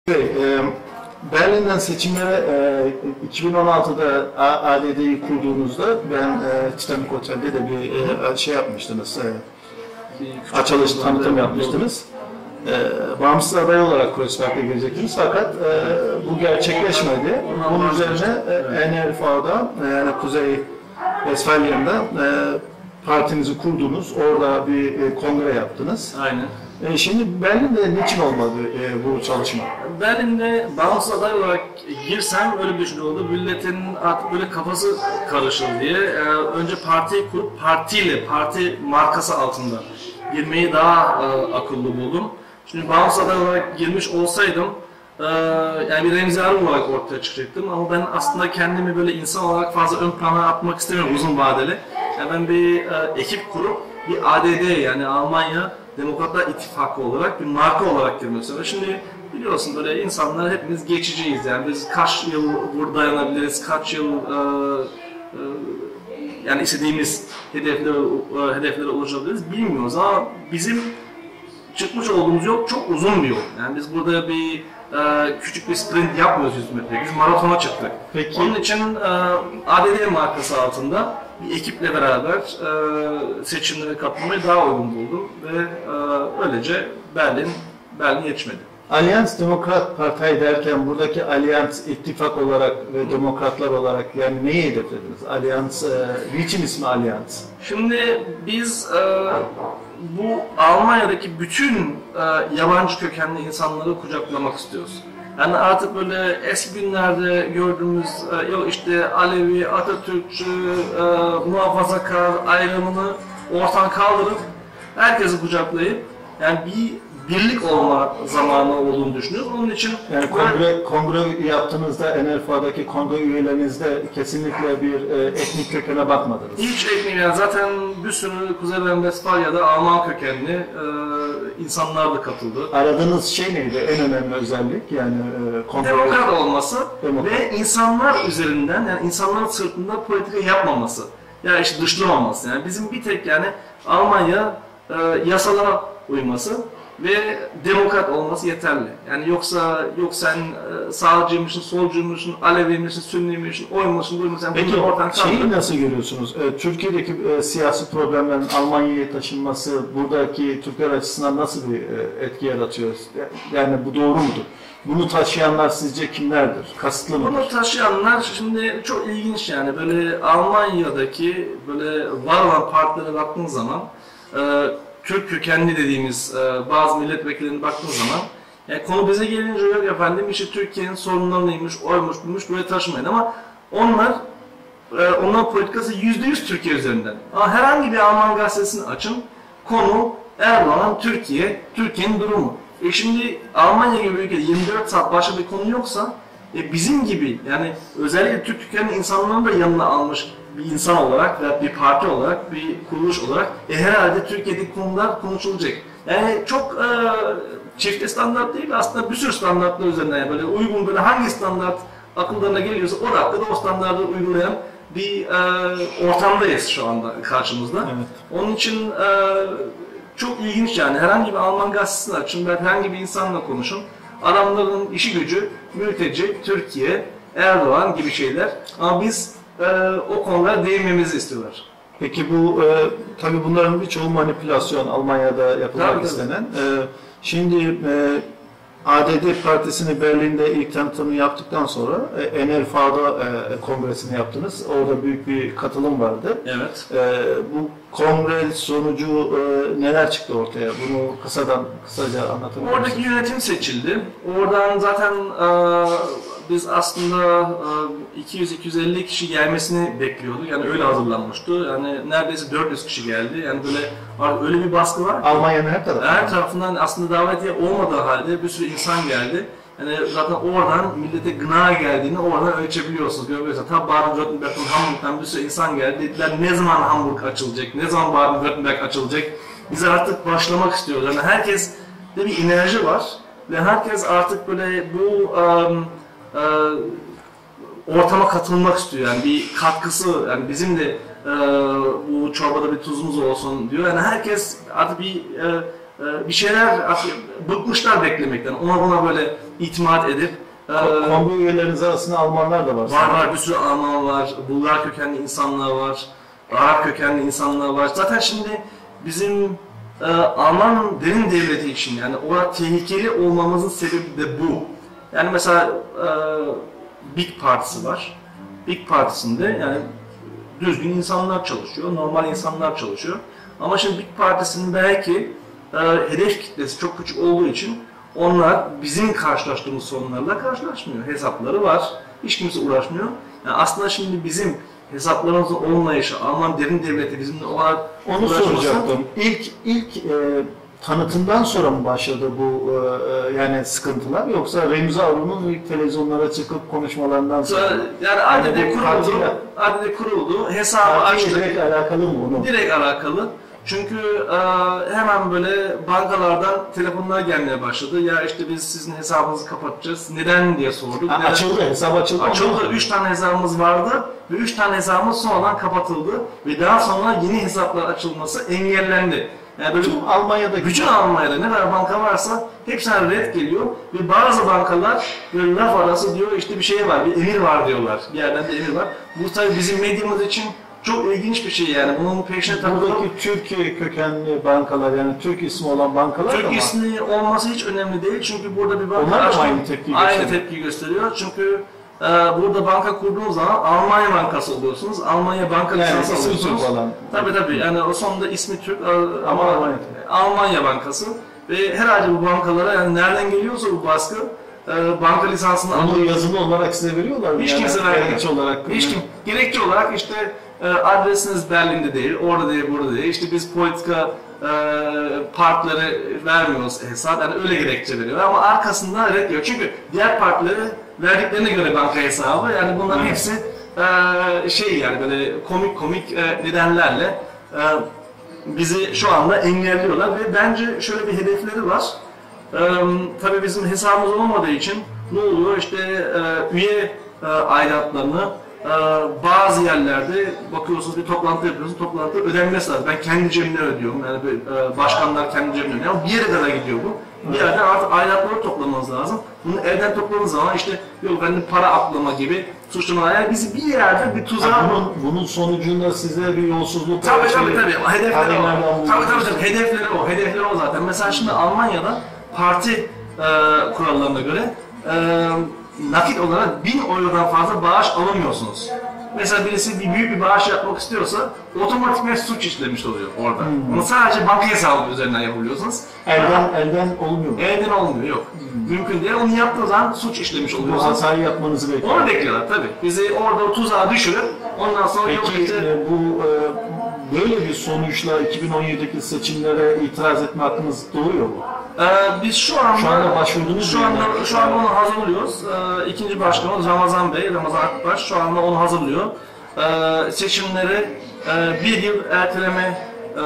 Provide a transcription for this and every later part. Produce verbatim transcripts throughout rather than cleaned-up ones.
Şey, e, Berlin'den seçimlere e, iki bin on altıda A D D'yi kurduğunuzda ben e, Titanic Otel'de de bir e, şey yapmıştınız, e, açılış tanıtım yapmıştınız. E, bağımsız aday olarak Kreuzberg'e girecektiniz fakat e, bu gerçekleşmedi. Bunun üzerine e, N R V'da e, yani Kuzey Westfalya'da e, partinizi kurdunuz, orada bir e, kongre yaptınız. Aynen. E, şimdi Berlin'de niçin olmadı e, bu çalışma? Berlin'de bağımsız aday olarak girsem öyle bir düşünüyordu. Milletin artık böyle kafası karışır diye e, önce partiyi kurup partiyle, parti markası altında girmeyi daha e, akıllı buldum. Şimdi bağımsız aday olarak girmiş olsaydım e, yani bir Remzi Arı olarak ortaya çıkacaktım ama ben aslında kendimi böyle insan olarak fazla ön plana atmak istemiyorum uzun vadeli. Yani ben bir e, ekip kurup bir A D D yani Almanya Demokratlar İttifakı olarak bir marka olarak girmek istiyorum. Şimdi biliyorsun böyle insanlar hepimiz geçiciyiz yani biz kaç yıl burada dayanabiliriz, kaç yıl e, e, yani istediğimiz hedeflere, e, hedeflere ulaşabiliriz bilmiyoruz ama bizim çıkmış olduğumuz yol çok uzun bir yol. Yani biz burada bir e, küçük bir sprint yapmıyoruz yüz metre, biz maratona çıktık. Peki. Onun için e, A D D markası altında bir ekiple beraber e, seçimlere katılmayı daha uygun buldum ve e, öylece Berlin, Berlin yetişmedi. Allianz Demokrat Parti derken buradaki Allianz ittifak olarak ve demokratlar olarak yani neyi hedeflediniz? Allianz, e, niçin ismi Allianz? Şimdi biz e, bu Almanya'daki bütün e, yabancı kökenli insanları kucaklamak istiyoruz. Yani artık böyle eski günlerde gördüğümüz e, yok işte Alevi, Atatürkçü, e, muhafazakar ayrımını ortadan kaldırıp herkesi kucaklayıp yani bir birlik olma zamanı olduğunu düşünüyoruz. Onun için yani kongre, kongre yaptığınızda N R V'daki kongre üyelerinizde kesinlikle bir e, etnik kökene bakmadınız. Hiç etnik yani zaten bir sürü Kuzey Westfalya'da Alman kökenli e, insanlar da katıldı. Aradığınız şey neydi? En önemli özellik yani e, kongre... Demokrat olması Demokrat. Ve insanlar üzerinden yani insanların sırtında politika yapmaması. Yani işte dışlamaması. Yani bizim bir tek yani Almanya e, yasalara uyması ve demokrat olması yeterli. Yani yoksa yok sen e, sağcıymışsın, solcuymuşsun, Aleviymişsin, Sünniymişsin, oymuşsun, buymuşsun. Peki şeyi nasıl görüyorsunuz? E, Türkiye'deki e, siyasi problemlerin Almanya'ya taşınması buradaki Türkler açısından nasıl bir e, etki yaratıyor? Yani bu doğru mudur? Bunu taşıyanlar sizce kimlerdir? Kasıtlı mıdır? Bunu taşıyanlar şimdi çok ilginç yani böyle Almanya'daki böyle var olan partilere baktığınız zaman e, Türk kökenli dediğimiz e, bazı milletvekillerine baktığınız zaman yani konu bize gelince yok efendim işte Türkiye'nin sorunları neymiş, oymuş, buymuş buraya taşımayın ama onlar e, onların politikası yüzde yüz Türkiye üzerinden. Ama herhangi bir Alman gazetesini açın konu Erdoğan, Türkiye, Türkiye'nin durumu. E şimdi Almanya gibi bir ülkede yirmi dört saat başka bir konu yoksa e, bizim gibi yani özellikle Türk kökenli insanların da yanına almış bir insan olarak veya bir parti olarak, bir kuruluş olarak e, herhalde Türkiye'deki konular konuşulacak. Yani çok e, çifte standart değil aslında bir sürü standartlar üzerinden yani böyle uygun böyle hangi standart akıllarına geliyorsa o dakikada o standartları uygulayan bir e, ortamdayız şu anda karşımızda. Evet. Onun için e, çok ilginç yani herhangi bir Alman gazetesini açın, herhangi bir insanla konuşun. Adamların işi gücü, mülteci, Türkiye, Erdoğan gibi şeyler ama biz Ee, o konulara değinmemizi istiyorlar. Peki bu e, tabii bunların birçoğu manipülasyon Almanya'da yapılmak tabii, istenen. E, şimdi e, A D D Partisi'ni Berlin'de ilk tanıtımını yaptıktan sonra e, N R V'da e, kongresini yaptınız. Orada büyük bir katılım vardı. Evet. E, bu kongre sonucu e, neler çıktı ortaya? Bunu kısadan kısaca anlatabilir misiniz? Oradaki yönetim seçildi. Oradan zaten e, biz aslında iki yüz iki yüz elli kişi gelmesini bekliyorduk. Yani öyle hazırlanmıştı. Yani neredeyse dört yüz kişi geldi. Yani böyle öyle bir baskı var ki. Almanya'nın her tarafından. Her tarafından aslında davetiye olmadığı halde bir sürü insan geldi. Yani zaten oradan millete gına geldiğini oradan ölçebiliyorsunuz. Görüyorsunuz. Tabi Baden-Württemberg'den, Hamburg'dan bir sürü insan geldi. Dediler ne zaman Hamburg açılacak, ne zaman Baden-Württemberg açılacak. Biz artık başlamak istiyoruz. Yani herkes de bir enerji var ve herkes artık böyle bu um, Ee, ortama katılmak istiyor yani bir katkısı yani bizim de e, bu çorbada bir tuzumuz olsun diyor yani herkes artık bir e, e, bir şeyler artık bıkmışlar beklemekten ona buna böyle itimat edip e, Kongre üyeleriniz arasında Almanlar da var. Var var, bir sürü Alman var, Bulgar kökenli insanlar var, Arap kökenli insanlar var. Zaten şimdi bizim e, Alman derin devleti için yani orada tehlikeli olmamızın sebebi de bu. Yani mesela e, Big Partisi var. Big Partisi'nde yani düzgün insanlar çalışıyor, normal insanlar çalışıyor. Ama şimdi Big Partisi'nin belki e, hedef kitlesi çok küçük olduğu için onlar bizim karşılaştığımız sorunlarla karşılaşmıyor. Hesapları var, hiç kimse uğraşmıyor. Yani aslında şimdi bizim hesaplarımızın olmayışı, Alman derin devleti bizimle olarak Onu soracaktım. İlk ilk e, tanıtımdan sonra mı başladı bu e, yani sıkıntılar, yoksa Remzi Arun'un ilk televizyonlara çıkıp konuşmalarından sonra? Yani A D D kuruldu, A D D kuruldu, hesabı açtık. Direkt alakalı mı bunu? Direkt alakalı. Çünkü e, hemen böyle bankalardan telefonlar gelmeye başladı. Ya işte biz sizin hesabınızı kapatacağız. Neden diye sorduk. Ha, Neden? Açıldı, hesap açıldı. Açıldı. Üç tane hesabımız vardı ve üç tane hesabımız sonradan kapatıldı ve daha sonra yeni hesaplar açılması engellendi. Yani böyle Bütün Almanya'daki bütün Almanya'da ne kadar banka varsa hepsine red geliyor ve bazı bankalar böyle laf arası diyor işte bir şey var, bir emir var diyorlar. Bir yerden de emir var. Bu tabii bizim medyamız için çok ilginç bir şey yani. Bunun peşine takılıp buradaki Türkiye kökenli bankalar, yani Türk ismi olan bankalar Türk da ismi olması hiç önemli değil çünkü burada bir banka Onlar da açtım, aynı tepki aynı gösteriyor. tepki gösteriyor. Çünkü e, burada banka kurduğunuz zaman Almanya bankası oluyorsunuz. Almanya banka Yani lisansı isim alıyorsunuz. Türk olan. Tabii tabii. Yani o sonunda ismi Türk e, ama Almanya. Almanya bankası ve herhalde bu bankalara yani nereden geliyorsa bu baskı e, banka lisansını Onu alıyor. yazılı olarak size veriyorlar mı? Hiç Yani kimse vermiyor. gerekçe olarak. Hiç kim. Gerekçe olarak işte e, adresiniz Berlin'de değil, orada değil, burada değil. İşte biz politika e, partileri vermiyoruz hesap. Yani öyle gerekçe veriyor ama arkasında red diyor. Çünkü diğer partileri verdiklerine göre banka hesabı. Yani bunların hepsi e, şey yani böyle komik komik e, nedenlerle e, bizi şu anda engelliyorlar ve bence şöyle bir hedefleri var. E, tabii bizim hesabımız olmadığı için ne oluyor? İşte e, üye e, aidatlarını e, bazı yerlerde bakıyorsunuz bir toplantı yapıyorsunuz, toplantı ödenmesi lazım. Ben kendi cebimden ödüyorum, yani e, başkanlar kendi cebinden ödüyor ama bir yere kadar gidiyor bu. Bir yerden artık aidatları toplamanız lazım. Bunu evden topladığınız zaman işte yok benim para aklama gibi suçlamalar. Yani bizi bir yerde bir tuzağa... Ha, bunun, bunun sonucunda size bir yolsuzluk... Tabii şey, tabii tabii. Hedefleri o. Aleyhlerden Tabii tabii tabii. Hedefleri o. Hedefleri o zaten. Mesela şimdi Almanya'da parti e, kurallarına göre e, nakit olarak bin eurodan fazla bağış alamıyorsunuz. Mesela birisi bir büyük bir bağış yapmak istiyorsa otomatikman suç işlemiş oluyor orada. Hmm. Onu sadece banka hesabı üzerinden yapabiliyorsunuz. Elden, elden olmuyor mu? Elden olmuyor, yok. Hmm. Mümkün değil. Onu yaptığı zaman suç işlemiş Bu oluyorsunuz. hatayı yapmanızı bekliyorlar. Onu bekliyorlar tabii. Bizi orada o tuzağa düşürüp ondan sonra yok Peki işte... e, bu e, böyle bir sonuçla iki bin on yedideki seçimlere itiraz etme hakkınız doğuyor mu? Ee, biz şu anda, Şu anda başvurdunuz şu mu? anda, şu anda onu hazırlıyoruz. Ee, ikinci başkanımız Ramazan Bey, Ramazan Akbaş şu anda onu hazırlıyor. Ee, seçimleri e, bir yıl erteleme e,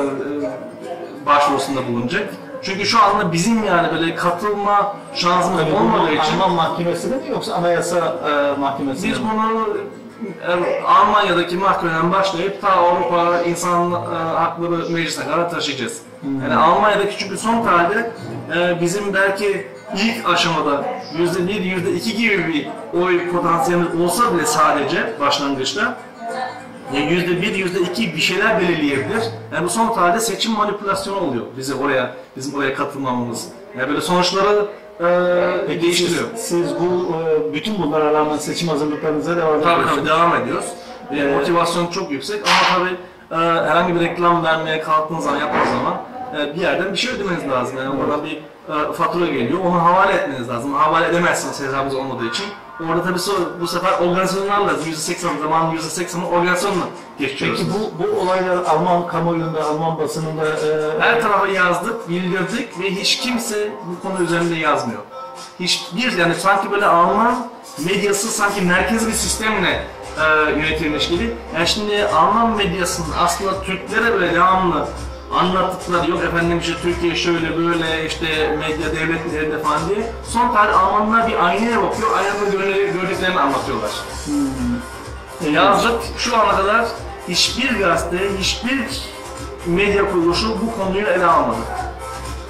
başvurusunda bulunacak. Çünkü şu anda bizim yani böyle katılma şansımız Tabii olmadığı için... Alman mahkemesinde mi yoksa anayasa e, mahkemesinde Biz mi? bunu e, Almanya'daki mahkemeden başlayıp ta Avrupa İnsan e, Hakları Meclisi'ne kadar taşıyacağız. Hmm. Yani Almanya'daki çünkü son tarihte e, bizim belki ilk aşamada yüzde bir, yüzde iki gibi bir oy potansiyelimiz olsa bile sadece başlangıçta yüzde bir, yüzde iki bir şeyler belirleyebilir. Yani bu son tarihte seçim manipülasyonu oluyor bizi oraya, bizim oraya katılmamamız. Yani böyle sonuçları e, değiştiriyor. Siz, siz bu e, bütün bunlara rağmen seçim hazırlıklarınıza devam ediyorsunuz. Tabii tabii devam ediyoruz. Ee, motivasyon çok yüksek ama tabii e, herhangi bir reklam vermeye kalktığınız zaman, yaptığınız zaman e, bir yerden bir şey ödemeniz lazım. Yani oradan bir e, fatura geliyor, onu havale etmeniz lazım. Havale edemezsiniz hesabınız olmadığı için. Orada tabii bu sefer organizasyonlarla yüzde seksen zamanın yüzde seksenini organizasyonla geçiyoruz. Peki bu, bu olaylar Alman kamuoyunda, Alman basınında... E, Her tarafa yazdık, bildirdik ve hiç kimse bu konu üzerinde yazmıyor. Hiçbir, yani sanki böyle Alman medyası sanki merkezi bir sistemle e, yönetilmiş gibi. Yani şimdi Alman medyasının aslında Türklere böyle devamlı anlattıkları yok efendim işte Türkiye şöyle böyle işte medya devletin elinde falan diye. Son tarih Almanlar bir aynaya bakıyor, aynanın gördüklerini anlatıyorlar. Hmm. Yazdık şu ana kadar hiçbir gazete, hiçbir medya kuruluşu bu konuyu ele almadı.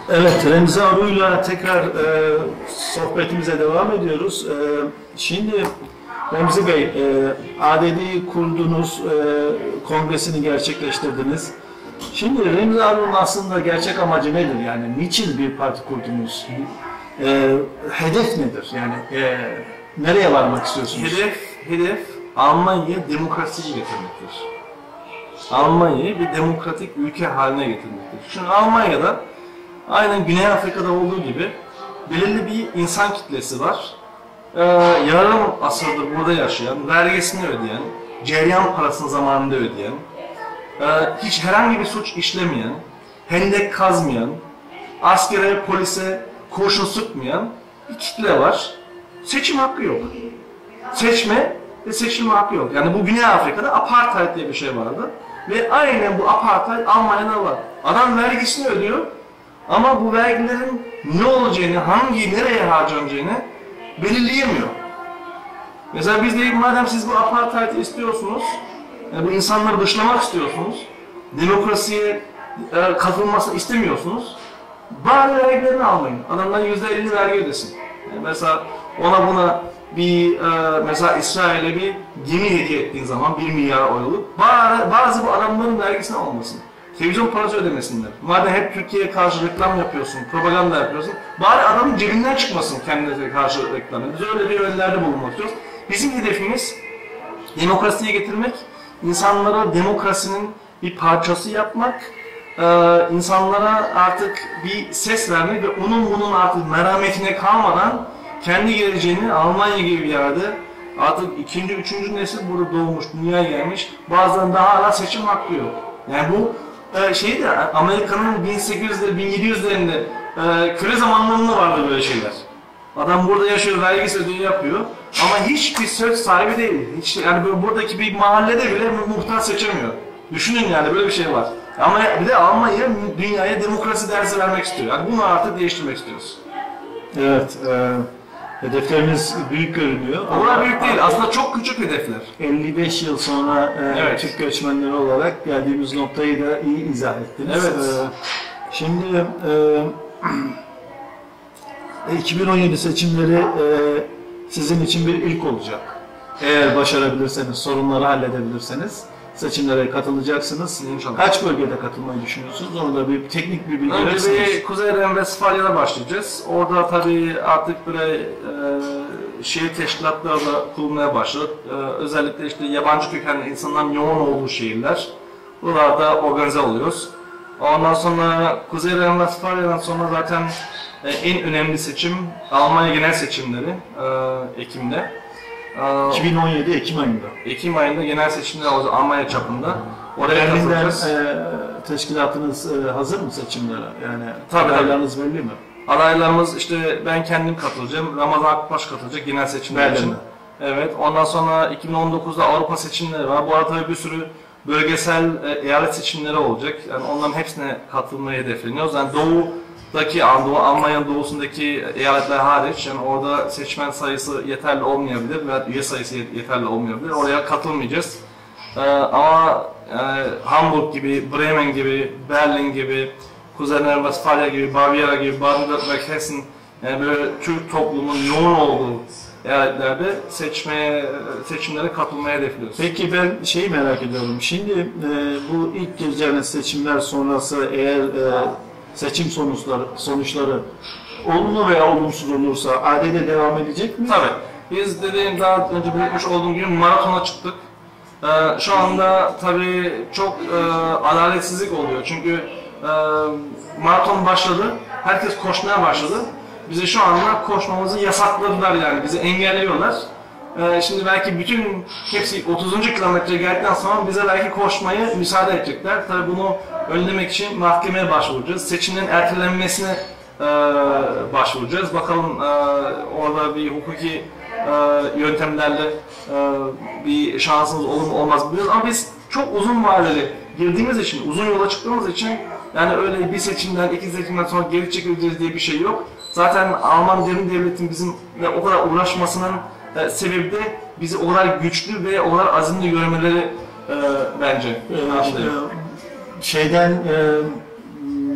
Evet, Remzi Aru'yla tekrar e, sohbetimize devam ediyoruz. E, şimdi Remzi Bey, e, A D D'yi kurdunuz, e, kongresini gerçekleştirdiniz. Şimdi Remzi Aru'nun aslında gerçek amacı nedir? Yani niçin bir parti kurdunuz? E, hedef nedir? Yani e, nereye varmak istiyorsunuz? Hedef, hedef Almanya'ya demokrasiyi getirmektir. Almanya'yı bir demokratik ülke haline getirmektir. Çünkü Almanya'da aynen Güney Afrika'da olduğu gibi belirli bir insan kitlesi var. Ee, yarım asırdır burada yaşayan, vergisini ödeyen, ceryan parasını zamanında ödeyen, e, hiç herhangi bir suç işlemeyen, hendek kazmayan, askere, polise kurşun sıkmayan bir kitle var. Seçim hakkı yok. Seçme ve seçilme hakkı yok. Yani bu Güney Afrika'da apartheid diye bir şey vardı. Ve aynen bu apartheid Almanya'da var. Adam vergisini ödüyor ama bu vergilerin ne olacağını, hangi, nereye harcanacağını belirleyemiyor. Mesela biz de madem siz bu apartheid'i istiyorsunuz, yani bu insanları dışlamak istiyorsunuz, demokrasiye e, katılmasını istemiyorsunuz, bari vergilerini almayın. Adamdan yüzde elli vergi ödesin. Yani mesela ona buna bir e, mesela İsrail'e bir gemi hediye ettiğin zaman bir milyar euroluk bari, bazı bu adamların vergisini almasın. Televizyon parası ödemesinler. Madem hep Türkiye'ye karşı reklam yapıyorsun, propaganda yapıyorsun, bari adamın cebinden çıkmasın kendine karşı reklam. Biz öyle bir önlerde bulunmak istiyoruz. Bizim hedefimiz demokrasiye getirmek, insanlara demokrasinin bir parçası yapmak, e, insanlara artık bir ses vermek ve onun bunun artık merhametine kalmadan kendi geleceğini Almanya gibi bir yerde artık ikinci, üçüncü nesil burada doğmuş, dünyaya gelmiş, bazılarında daha hala seçim hakkı yok. Yani bu e, şey de Amerika'nın bin sekiz yüzleri, bin yedi yüzlerinde e, köle zamanlarında vardı böyle şeyler. Adam burada yaşıyor, vergisi ödevi yapıyor ama hiçbir söz sahibi değil. Hiç, yani buradaki bir mahallede bile muhtar seçemiyor. Düşünün yani böyle bir şey var. Ama bir de Almanya dünyaya demokrasi dersi vermek istiyor. Yani bunu artık değiştirmek istiyoruz. Evet. E Hedeflerimiz büyük görünüyor. Onlar büyük değil, aslında çok küçük hedefler. elli beş yıl sonra e, evet. Türk göçmenleri olarak geldiğimiz noktayı da iyi izah ettiniz. Evet. E, şimdi e, iki bin on yedi seçimleri e, sizin için bir ilk olacak. Eğer başarabilirseniz, sorunları halledebilirseniz seçimlere katılacaksınız. İnşallah. Kaç bölgede katılmayı düşünüyorsunuz? Onu da bir teknik bir bilgi verirsiniz. Önce bir Kuzey Renvestfalya'da başlayacağız. Orada tabii artık böyle e, şehir teşkilatları da kurulmaya başladı. E, özellikle işte yabancı kökenli insanların yoğun olduğu şehirler. Buralarda organize oluyoruz. Ondan sonra Kuzey Renvestfalya'dan sonra zaten e, en önemli seçim Almanya genel seçimleri e, Ekim'de. iki bin on yedi Ekim ayında. Ekim ayında genel seçimler olacak Almanya çapında. Oraya katılacağız. E, teşkilatınız e, hazır mı seçimlere? Yani tabii, adaylarınız tabii. belli mi? Adaylarımız işte ben kendim katılacağım, Ramazan Akbaş katılacak genel seçimler için. Evet. Ondan sonra iki bin on dokuzda Avrupa seçimleri var. Bu arada tabii bir sürü bölgesel e, eyalet seçimleri olacak. Yani onların hepsine katılmayı hedefleniyoruz. Yani Doğu'daki, Anadolu, Almanya'nın doğusundaki eyaletler hariç, yani orada seçmen sayısı yeterli olmayabilir veya üye sayısı yeterli olmayabilir. Oraya katılmayacağız. Ee, ama e, Hamburg gibi, Bremen gibi, Berlin gibi, Kuzey Renvestfalya gibi, Bavyera gibi, Baden-Württemberg, Hessen, yani böyle Türk toplumunun yoğun olduğu eyaletlerde seçmeye, seçimlere katılmaya hedefliyoruz. Peki ben şeyi merak ediyorum. Şimdi e, bu ilk gireceğiniz seçimler sonrası eğer e, seçim sonuçları sonuçları olumlu veya olumsuz olursa A D D devam edecek mi? Tabii. Biz dediğim daha önce belirtmiş olduğum gibi maratona çıktık. Ee, şu anda tabii çok e, adaletsizlik oluyor. Çünkü e, maraton başladı, herkes koşmaya başladı. Bizi şu anda koşmamızı yasakladılar yani, bizi engelliyorlar. Ee, şimdi belki bütün hepsi otuzuncu kilometreye geldikten sonra bize belki koşmayı müsaade edecekler. Tabii bunu önlemek için mahkemeye başvuracağız. Seçimlerin ertelenmesine e, başvuracağız. Bakalım e, orada bir hukuki e, yöntemlerle e, bir şansımız olur mu olmaz mı bilmiyoruz. Ama biz çok uzun vadeli girdiğimiz için, uzun yola çıktığımız için yani öyle bir seçimden, iki seçimden sonra geri çekileceğiz diye bir şey yok. Zaten Alman derin devletin bizimle o kadar uğraşmasının e, sebebi de bizi o kadar güçlü ve o kadar azimli görmeleri e, bence. Ee, şeyden e,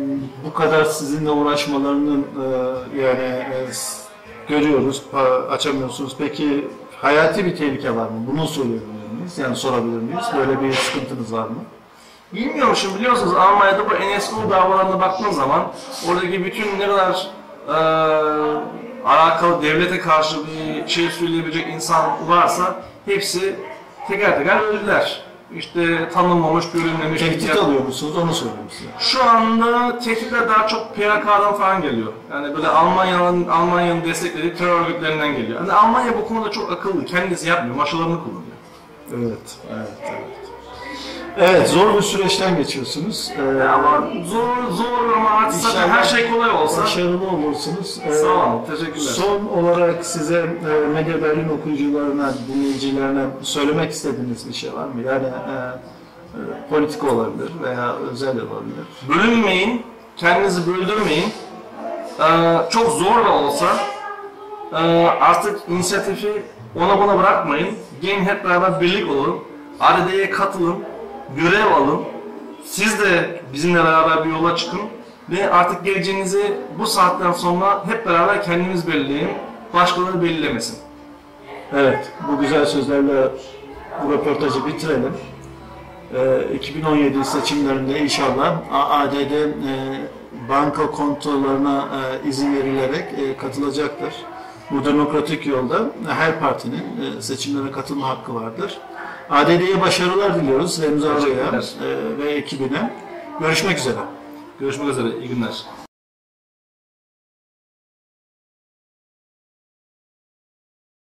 bu kadar sizinle uğraşmalarının e, yani e, görüyoruz, açamıyorsunuz. Peki hayati bir tehlike var mı? Bunu söyleyebilir miyiz? Yani sorabilir miyiz? Böyle bir sıkıntınız var mı? Bilmiyorum, şimdi biliyorsunuz Almanya'da bu N S U davalarına baktığın zaman oradaki bütün ne kadar e, alakalı devlete karşı bir şey söyleyebilecek insan varsa hepsi teker teker öldüler. İşte tanınmamış, görülmemiş. Tehdit alıyor musunuz? Onu söyleyeyim size. Şu anda tehditler daha çok P K K'dan falan geliyor. Yani böyle Almanya'nın Almanya'nın desteklediği terör örgütlerinden geliyor. Yani Almanya bu konuda çok akıllı. Kendisi yapmıyor, maşalarını kullanıyor. Evet, evet, evet. Evet, zor bir süreçten geçiyorsunuz. Ee, ama zor, zor ama artık zaten her şey kolay olsa. Başarılı olursunuz. Ee, Sağ olun, teşekkürler. Son olarak size e, Medya Berlin okuyucularına, dinleyicilerine söylemek istediğiniz bir şey var mı? Yani e, e, politika olabilir veya özel olabilir. Bölünmeyin, kendinizi böldürmeyin. Ee, çok zor da olsa e, artık inisiyatifi ona buna bırakmayın. Gelin hep beraber birlik olun. A D D'ye katılın. Görev alın. Siz de bizimle beraber bir yola çıkın ve artık geleceğinizi bu saatten sonra hep beraber kendimiz belirleyin. Başkaları belirlemesin. Evet, bu güzel sözlerle bu röportajı bitirelim. Ee, iki bin on yedi seçimlerinde inşallah A D D e, banka kontolarına e, izin verilerek e, katılacaktır. Bu demokratik yolda her partinin e, seçimlere katılma hakkı vardır. A D D'ye başarılar diliyoruz Remzi Ağa'ya e, ve ekibine. Görüşmek üzere. Görüşmek üzere. İyi günler.